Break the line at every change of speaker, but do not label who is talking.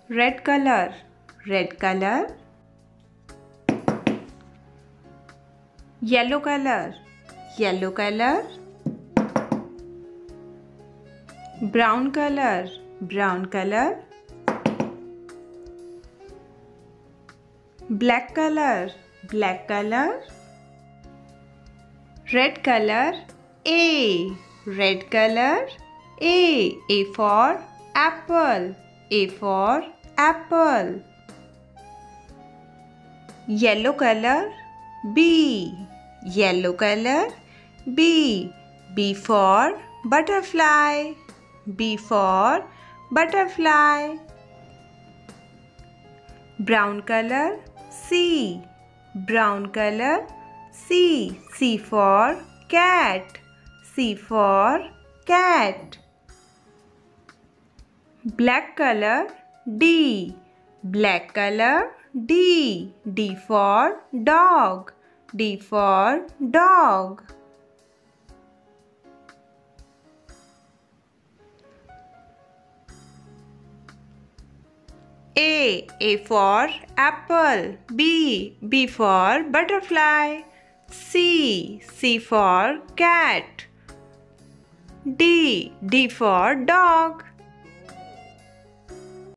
red color, red color. Yellow color, yellow color. Brown color, brown color. Black color, black color. Red color, A, red color. A for apple, A for apple. Yellow color, B, yellow color. B for butterfly, B for butterfly. Brown color, C, brown color. C for cat, C for cat. Black color, D, black color. D for dog, D for dog. A for apple. B for butterfly. C for cat. D for dog.